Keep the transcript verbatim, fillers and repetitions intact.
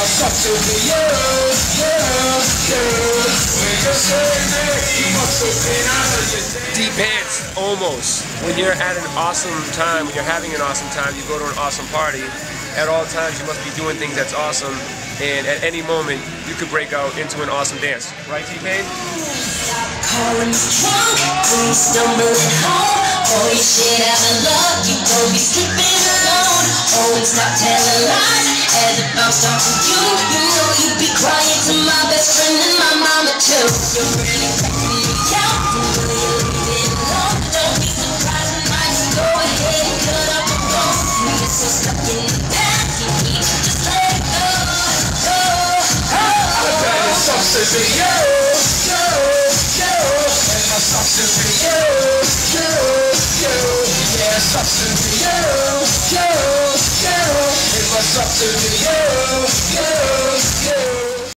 Deep pants, almost. When you're at an awesome time, when you're having an awesome time, you go to an awesome party. At all times, you must be doing things that's awesome, and at any moment, you could break out into an awesome dance. Right, T-Pain? Calling drunk, please stumbling home. Oh, you shit out of love, you gon' be sleeping alone. Oh, and stop telling lies, as if I'm stalking you. You know you be crying to my best friend and my mama too. You're really taking me out, you know you're leaving alone. Don't be surprised when I just go ahead and cut up the phone. You get so stuck in the past, you need to just let it go. Oh, oh, oh. I got it sucks to be you, you, you. And my sucks to be you, you, you. Yeah, it sucks to be you, you, you. It must suck to be you.